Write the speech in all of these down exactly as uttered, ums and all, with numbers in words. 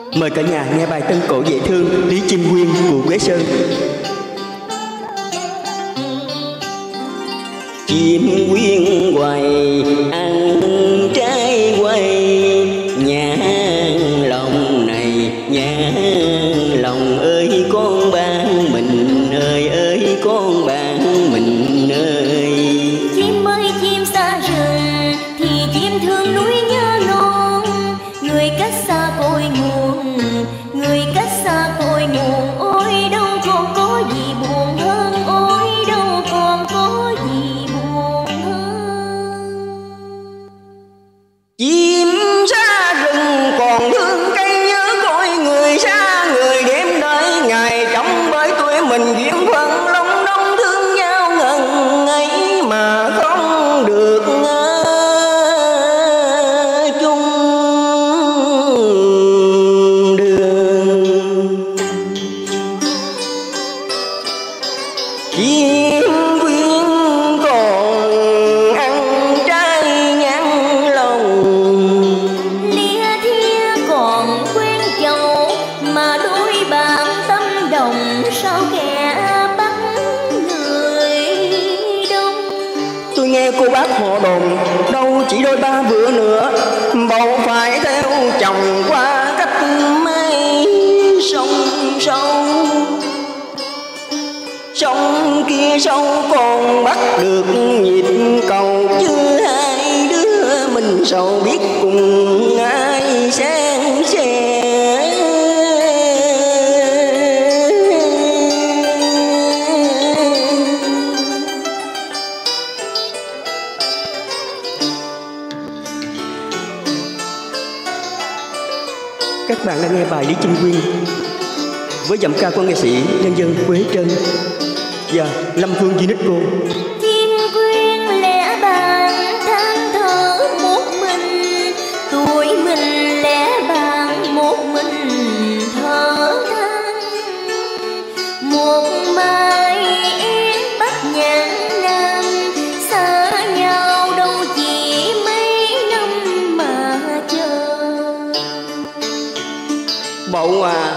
Mời cả nhà nghe bài tân cổ dễ thương Lý Chinh Quyên của Quế Sơn. Chim quyên hoài ăn trái quay, nhã lòng này nhã lòng ơi con bạn mình ơi ơi con bạn mình ơi. Chim ơi chim xa rừng thì chim thương núi nhớ non, người cách xa cội nguồn, người cách xa cội nguồn. Ôi đâu còn có gì buồn hơn, ôi đâu còn có gì buồn hơn. Chim xa rừng còn thương cây nhớ cội người xa người, đêm đợi ngày trong bởi tuổi mình duyên phận long đong thương nhau ngần ấy mà không được chung đường. Chim quyên còn ăn trái nhãn lòng, Lia thia còn quen chầu mà đôi bạn tâm đồng, sao kẻ bắt người đông. tôi nghe cô bác họ đồn đâu chỉ đôi ba bữa nữa bầu phải theo chồng qua cách mấy sông sâu. Sông kia sâu còn bắt được nhịp cầu, chứ hai đứa mình sầu biết cùng ai sang sẻ. Các bạn đang nghe bài Lý Chinh Quyên với giọng ca của nghệ sĩ nhân dân Quế Trân và Lâm Phương Unico. Chim quyên lẻ bàng than thở một mình, tuổi mình lẻ bàng một mình thở than. Một mai em bắt nhãn nam, xa nhau đâu chỉ mấy năm mà chờ. Bầu à,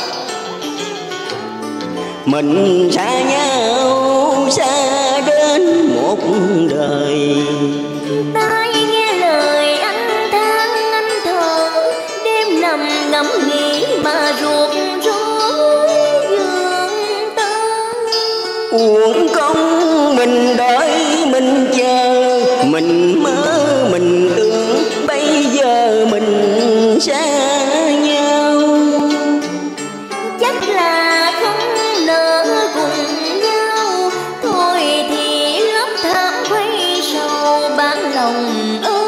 mình xa nhau xa đến một đời. Tai nghe lời anh than anh thở, đêm nằm ngẫm nghĩ mà ruột rối giường tơ. Uổng công mình đợi mình chờ, mình mơ mình tưởng bây giờ mình xa nhau. Chắc là không nỡ cùng nhau, thôi thì lấp thảm quay sầu bán lòng ơi.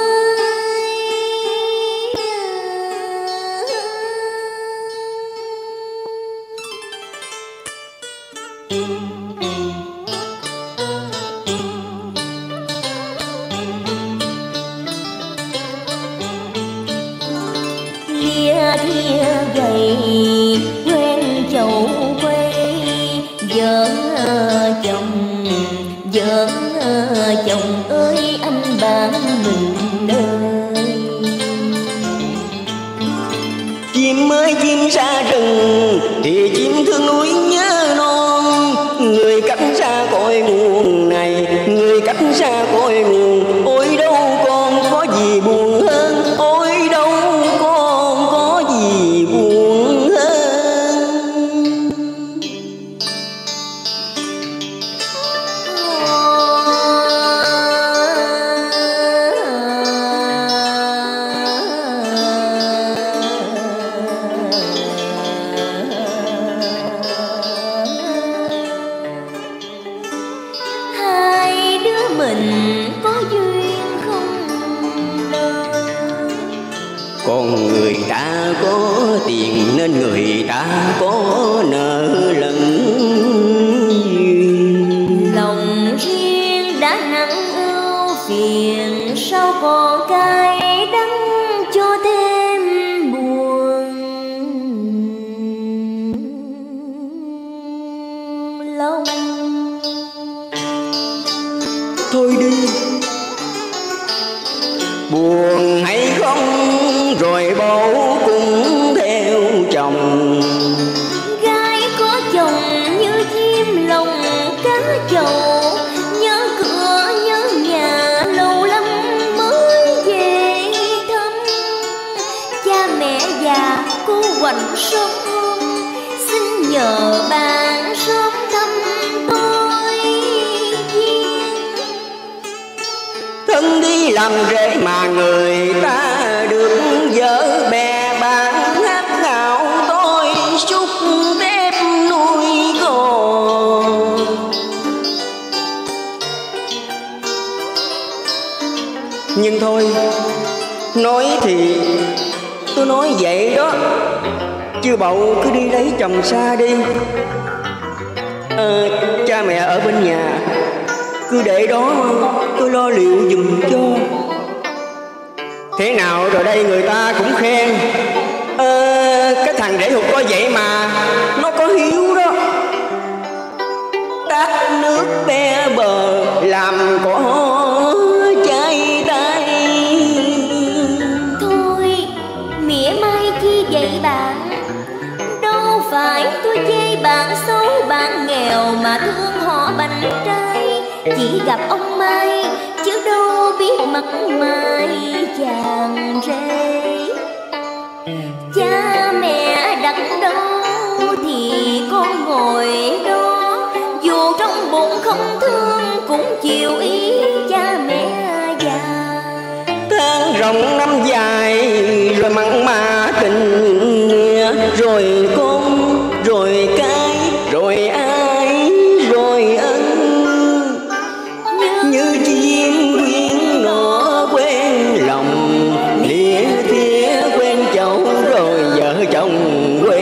Lia thia gầy quen chầu quay, vợ chồng vợ chồng ơi anh bạn mình ơi. Chim ơi chim xa rừng thì chim thương núi nhớ non, người cách xa cội nguồn này người cách xa cội nguồn. Ôi đâu còn có gì buồn hơn, ôi đâu còn có gì buồn hơn. Hai đứa mình có duyên không đâu, Còn người ta có tiền nên người ta có nợ lẫn duyên. lòng riêng đã nặng ưu phiền, sao còn cay đắng cho thêm buồn lòng. Thôi đi, buồn hay không rồi bầu cũng theo cha mẹ già cô quạnh sống, xin nhờ bạn sớm thăm tôi duyên. Thân đi làm rễ mà người ta được vợ bè bạn hát ngạo, tôi xúc tép nuôi con. Nhưng thôi, nói thì tôi nói vậy đó, chứ bậu cứ đi lấy chồng xa đi. À, cha mẹ ở bên nhà cứ để đó tôi lo liệu giùm cho. Thế nào rồi đây người ta cũng khen, à, cái thằng rể hụt có vậy mà nó có hiếu đó. Tát nước be bờ làm có chai tay. Thôi mỉa mai chi vậy bạn, đâu phải tôi chê bạn xấu bạn nghèo mà thương họ bánh trai. Chỉ gặp ông Mai chứ đâu biết mặt mày chàng rể. Cha mẹ đặt đâu thì con ngồi đó, dù trong bụng không thương cũng chịu ý cha mẹ già. Tháng rộng năm dài rồi mặn mà tình nghĩa, rồi con rồi cái rồi ai rồi ân. Như chim quyến nó quen lòng, lìa thía quen chậu rồi vợ chồng quên.